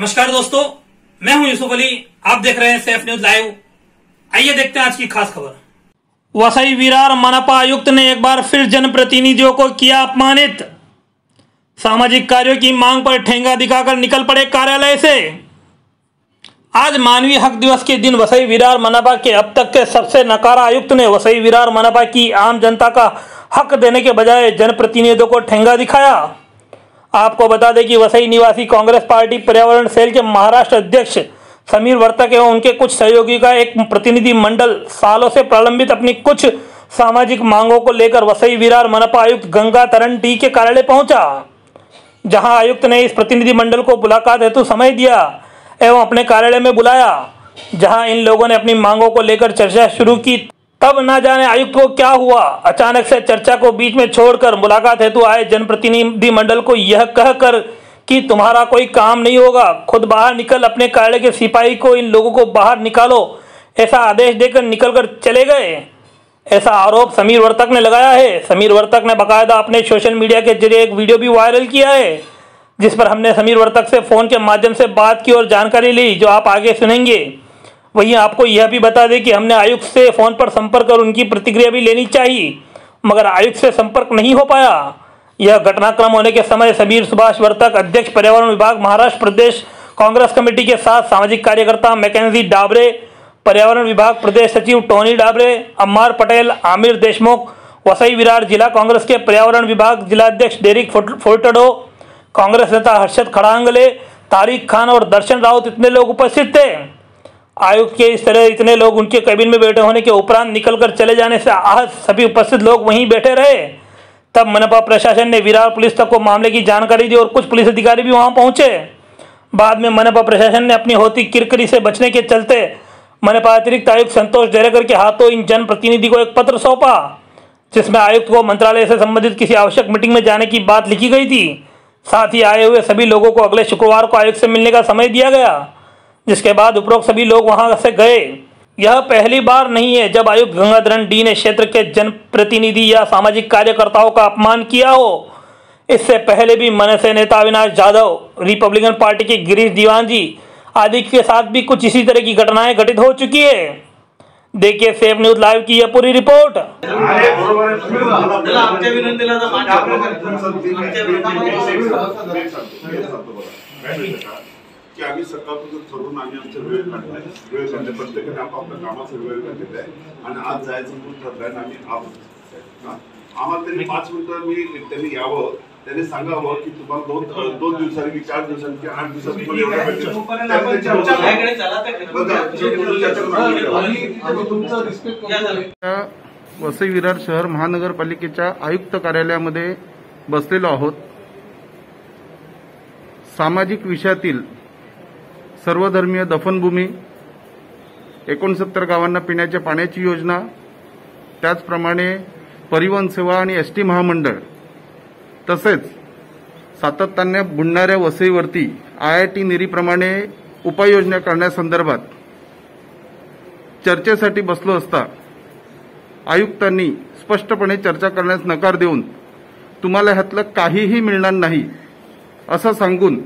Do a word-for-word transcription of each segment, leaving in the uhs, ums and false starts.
नमस्कार दोस्तों, मैं हूं यूसुफ अली। आप देख रहे हैं सेफ न्यूज लाइव। आइए देखते हैं आज की खास खबर। वसई विरार मनपा आयुक्त ने एक बार फिर जनप्रतिनिधियों को किया अपमानित। सामाजिक कार्यों की मांग पर ठेंगा दिखाकर निकल पड़े कार्यालय से। आज मानवीय हक दिवस के दिन वसई विरार मनपा के अब तक के सबसे नकारा आयुक्त ने वसई विरार मनपा की आम जनता का हक देने के बजाय जनप्रतिनिधियों को ठेंगा दिखाया। आपको बता दें कि वसई निवासी कांग्रेस पार्टी पर्यावरण सेल के महाराष्ट्र अध्यक्ष समीर वर्तक एवं उनके कुछ सहयोगी का एक प्रतिनिधि मंडल सालों से प्रलंबित अपनी कुछ सामाजिक मांगों को लेकर वसई विरार मनपा आयुक्त गंगा तरन टी के कार्यालय पहुंचा, जहां आयुक्त ने इस प्रतिनिधि मंडल को मुलाकात हेतु समय दिया एवं अपने कार्यालय में बुलाया, जहां इन लोगों ने अपनी मांगों को लेकर चर्चा शुरू की। तब ना जाने आयुक्त को क्या हुआ, अचानक से चर्चा को बीच में छोड़कर मुलाकात हेतु आए जनप्रतिनिधि मंडल को यह कहकर कि तुम्हारा कोई काम नहीं होगा, खुद बाहर निकल, अपने कार्यालय के सिपाही को इन लोगों को बाहर निकालो, ऐसा आदेश देकर निकलकर चले गए। ऐसा आरोप समीर वर्तक ने लगाया है। समीर वर्तक ने बाकायदा अपने सोशल मीडिया के जरिए एक वीडियो भी वायरल किया है, जिस पर हमने समीर वर्तक से फोन के माध्यम से बात की और जानकारी ली, जो आप आगे सुनेंगे। वहीं आपको यह भी बता दें कि हमने आयुक्त से फोन पर संपर्क कर उनकी प्रतिक्रिया भी लेनी चाहिए, मगर आयुक्त से संपर्क नहीं हो पाया। यह घटनाक्रम होने के समय समीर सुभाष वर्तक, अध्यक्ष पर्यावरण विभाग महाराष्ट्र प्रदेश कांग्रेस कमेटी के साथ सामाजिक कार्यकर्ता मैकेंजी डाबरे, पर्यावरण विभाग प्रदेश सचिव टोनी डाबरे, अम्मार पटेल, आमिर देशमुख, वसई विरार जिला कांग्रेस के पर्यावरण विभाग जिलाध्यक्ष डेरिक फोर्टडो, कांग्रेस नेता हर्षद खड़ांगले, तारिक खान और दर्शन राउत इतने लोग उपस्थित थे। आयुक्त के इस तरह इतने लोग उनके कैबिन में बैठे होने के उपरांत निकलकर चले जाने से आहत सभी उपस्थित लोग वहीं बैठे रहे। तब मनपा प्रशासन ने विरार पुलिस तक को मामले की जानकारी दी और कुछ पुलिस अधिकारी भी वहां पहुंचे। बाद में मनपा प्रशासन ने अपनी होती किरकिरी से बचने के चलते मनपा अतिरिक्त आयुक्त संतोष डेरेकर के हाथों इन जनप्रतिनिधि को एक पत्र सौंपा, जिसमें आयुक्त को मंत्रालय से संबंधित किसी आवश्यक मीटिंग में जाने की बात लिखी गई थी। साथ ही आए हुए सभी लोगों को अगले शुक्रवार को आयुक्त से मिलने का समय दिया गया, जिसके बाद उपरोक्त सभी लोग वहां से गए। यह पहली बार नहीं है जब आयुक्त गंगाधरन डी ने क्षेत्र के जनप्रतिनिधि या सामाजिक कार्यकर्ताओं का अपमान किया हो। इससे पहले भी मनसे नेता अविनाश जाधव, रिपब्लिकन पार्टी के गिरीश दीवान जी आदि के साथ भी कुछ इसी तरह की घटनाएं घटित हो चुकी है। देखिए सेफ न्यूज लाइव की यह पूरी रिपोर्ट। की आम्ही सकाळपासून ठरवून आम्ही आमचा वेळ काढलाय वेळ काढले प्रत्येकाने आपापल्या कामाचा वेळ काढलेला आहे आणि आज जायचं म्हणून ठरलंय आणि आम्ही आहोत। आम्हाला त्यांनी पाच मिनिटं मी त्यांनी यावं, त्यांनी सांगावं की तुम्हाला दोन दोन दिवसांनी की चार दिवसांनी की आठ दिवसांनी वसई विरार शहर महानगरपालिकेच्या आयुक्त कार्यालयामध्ये बसलेलो आहोत। सामाजिक विषयातील सर्वधर्मीय दफनभूमी, एकोणसत्तर गावांना पिण्याच्या पाण्याची योजना, त्याचप्रमाणे परिवहन सेवा आणि एसटी महामंडळ, तसेच सातत्याने बुडणाऱ्या वसईवरती आय आय टी निरीप्रमाणे उपाययोजना करण्यासंदर्भात चर्चेसाठी बसलो असता आयुक्तांनी स्पष्टपणे चर्चा करण्यास नकार देऊन तुम्हाला ह्यातलं काहीही मिळणार नाही असं सांगून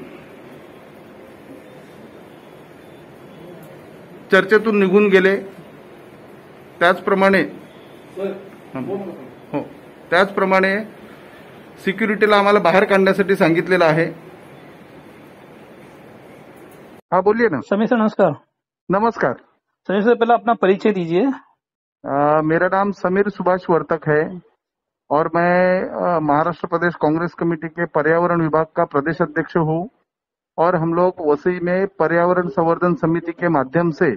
चर्चेतून निघून गेले। त्याचप्रमाणे हो त्याचप्रमाणे सिक्युरिटीला आम्हाला बाहेर काढण्यासाठी सांगितलेलं आहे। हाँ बोलिए ना। समीर सर नमस्कार। नमस्कार समीर सर, पहले अपना परिचय दीजिए। आ, मेरा नाम समीर सुभाष वर्तक है और मैं महाराष्ट्र प्रदेश कांग्रेस कमेटी के पर्यावरण विभाग का प्रदेश अध्यक्ष हूँ और हम लोग वसई में पर्यावरण संवर्धन समिति के माध्यम से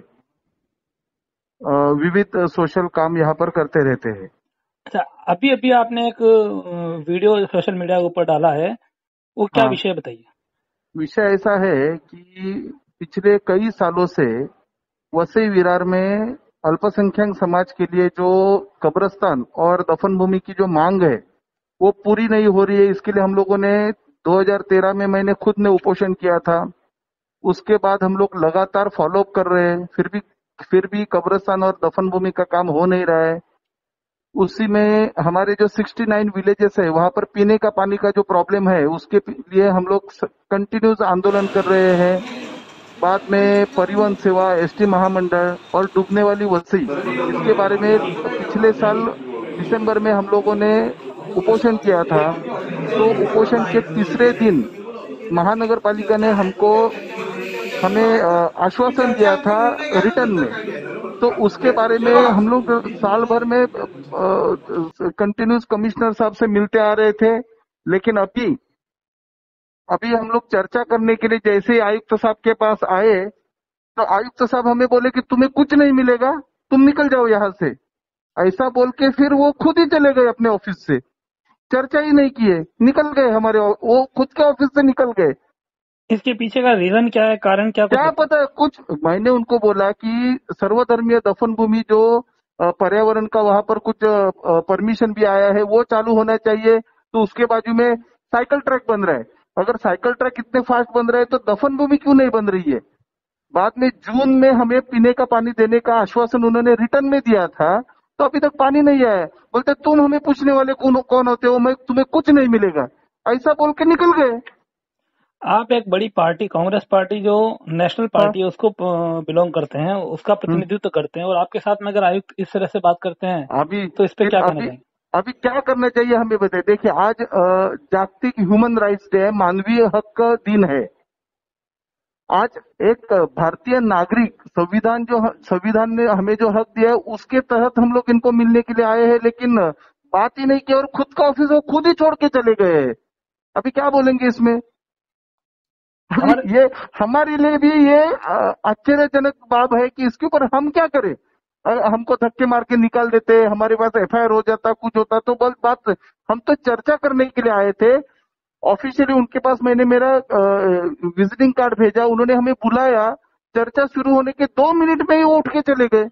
विविध सोशल काम यहाँ पर करते रहते हैं। अच्छा, अभी अभी आपने एक वीडियो सोशल मीडिया के ऊपर डाला है, वो क्या हाँ, विषय बताइए। विषय ऐसा है कि पिछले कई सालों से वसई विरार में अल्पसंख्यक समाज के लिए जो कब्रिस्तान और दफन भूमि की जो मांग है वो पूरी नहीं हो रही है। इसके लिए हम लोगों ने दो हज़ार तेरह में मैंने खुद ने उपोषण किया था। उसके बाद हम लोग लगातार फॉलोअप कर रहे हैं, फिर भी फिर भी कब्रिस्तान और दफन भूमि का काम हो नहीं रहा है। उसी में हमारे जो उनहत्तर विलेजेस है वहां पर पीने का पानी का जो प्रॉब्लम है उसके लिए हम लोग कंटिन्यूस आंदोलन कर रहे हैं। बाद में परिवहन सेवा, एसटी महामंडल और डूबने वाली वसई, इसके बारे में पिछले साल दिसंबर में हम लोगों ने उपोषण किया था। तो उपोषण के तीसरे दिन महानगर पालिका ने हमको हमें आश्वासन दिया था रिटर्न में। तो उसके बारे में हम लोग साल भर में कंटिन्यूस कमिश्नर साहब से मिलते आ रहे थे, लेकिन अभी अभी हम लोग चर्चा करने के लिए जैसे ही आयुक्त साहब के पास आए तो आयुक्त साहब हमें बोले कि तुम्हें कुछ नहीं मिलेगा, तुम निकल जाओ यहाँ से। ऐसा बोल के फिर वो खुद ही चले गए अपने ऑफिस से, चर्चा ही नहीं किए, निकल गए हमारे, वो खुद के ऑफिस से निकल गए। इसके पीछे का रीजन क्या है, कारण क्या क्या पता है कुछ। मैंने उनको बोला कि सर्वधर्मीय दफन भूमि जो पर्यावरण का वहां पर कुछ परमिशन भी आया है वो चालू होना चाहिए। तो उसके बाजू में साइकिल ट्रैक बन रहा है, अगर साइकिल ट्रैक इतने फास्ट बन रहे हैं तो दफन भूमि क्यों नहीं बन रही है। बाद में जून में हमें पीने का पानी देने का आश्वासन उन्होंने रिटर्न में दिया था, तो अभी तक पानी नहीं आया। बोलते तुम हमें पूछने वाले कौन कौन होते हो, मैं तुम्हें कुछ नहीं मिलेगा, ऐसा बोल के निकल गए। आप एक बड़ी पार्टी, कांग्रेस पार्टी जो नेशनल पार्टी है उसको बिलोंग करते हैं, उसका प्रतिनिधित्व करते हैं, और आपके साथ में अगर आयुक्त इस तरह से बात करते हैं अभी तो इस पे क्या कहना चाहिए? अभी क्या करना चाहिए हमें बताइए। देखिए आज जागतिक ह्यूमन राइट्स डे है, मानवीय हक का दिन है। आज एक भारतीय नागरिक, संविधान जो संविधान ने हमें जो हक दिया है उसके तहत हम लोग इनको मिलने के लिए आए हैं, लेकिन बात ही नहीं की और खुद का ऑफिस वो खुद ही छोड़ के चले गए। अभी क्या बोलेंगे इसमें। ये हमारे लिए भी ये आश्चर्यजनक बात है कि इसके ऊपर हम क्या करें। हमको धक्के मार के निकाल देते, हमारे पास एफ आई आर हो जाता, कुछ होता तो बस बात। हम तो चर्चा करने के लिए आए थे ऑफिशियली, उनके पास मैंने मेरा विजिटिंग कार्ड भेजा, उन्होंने हमें बुलाया, चर्चा शुरू होने के दो मिनट में ही वो उठ के चले गए।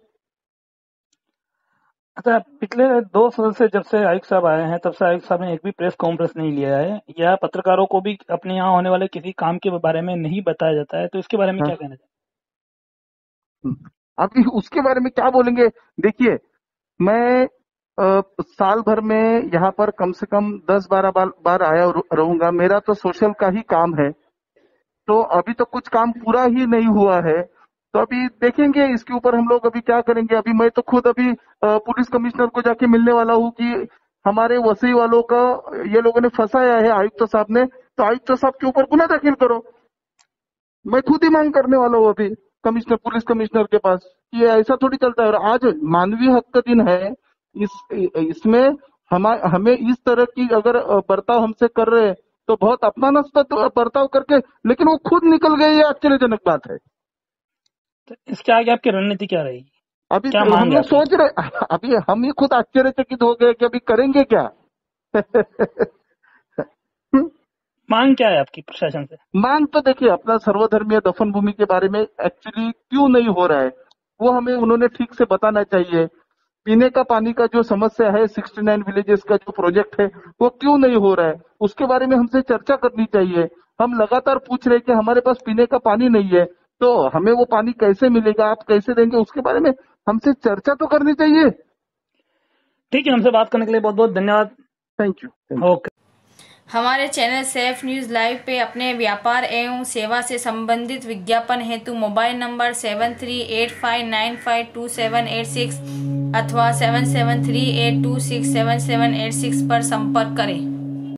अच्छा, पिछले दो साल से जब से आयुक्त साहब आए हैं तब से आयुक्त साहब ने एक भी प्रेस कॉन्फ्रेंस नहीं लिया है, या पत्रकारों को भी अपने यहाँ होने वाले किसी काम के बारे में नहीं बताया जाता है, तो इसके बारे में क्या कहना चाहिए? अभी उसके बारे में क्या बोलेंगे। देखिए मैं आ, साल भर में यहाँ पर कम से कम दस बारह बार, बार आया रहूंगा। मेरा तो सोशल का ही काम है, तो अभी तो कुछ काम पूरा ही नहीं हुआ है, तो अभी देखेंगे इसके ऊपर हम लोग अभी क्या करेंगे। अभी मैं तो खुद अभी पुलिस कमिश्नर को जाके मिलने वाला हूँ कि हमारे वसई वालों का ये लोगों ने फंसाया है आयुक्त साहब ने, तो आयुक्त साहब के ऊपर गुना दाखिल करो। मैं खुद ही मांग करने वाला हूँ अभी कमिश्नर, पुलिस कमिश्नर के पास। ये ऐसा थोड़ी चलता है। और आज मानवीय हक का दिन है, इस इसमें हम हमें इस तरह की अगर बर्ताव हमसे कर रहे हैं तो बहुत अपमानास्पद बर्ताव करके, लेकिन वो खुद निकल गए, ये आश्चर्यजनक बात है। तो इसके आगे आपकी रणनीति क्या रहेगी? अभी क्या हम लोग सोच रहे, अभी हम ही खुद आश्चर्यचकित हो गए कि अभी करेंगे क्या। मांग क्या है आपकी प्रशासन से? मांग तो देखिए अपना सर्वधर्मीय दफन भूमि के बारे में एक्चुअली क्यों नहीं हो रहा है वो हमें उन्होंने ठीक से बताना चाहिए। पीने का पानी का जो समस्या है, सिक्सटी नाइन विलेजेस का जो प्रोजेक्ट है वो क्यों नहीं हो रहा है, उसके बारे में हमसे चर्चा करनी चाहिए। हम लगातार पूछ रहे हैं कि हमारे पास पीने का पानी नहीं है, तो हमें वो पानी कैसे मिलेगा, आप कैसे देंगे, उसके बारे में हमसे चर्चा तो करनी चाहिए। ठीक है, हमसे बात करने के लिए बहुत बहुत धन्यवाद। Thank you. ओके। हमारे चैनल सेफ न्यूज़ लाइव पे अपने व्यापार एवं सेवा से संबंधित विज्ञापन हेतु mobile number seven three eight five nine five two seven eight six अथवा seven seven three eight two six seven seven eight six पर संपर्क करें।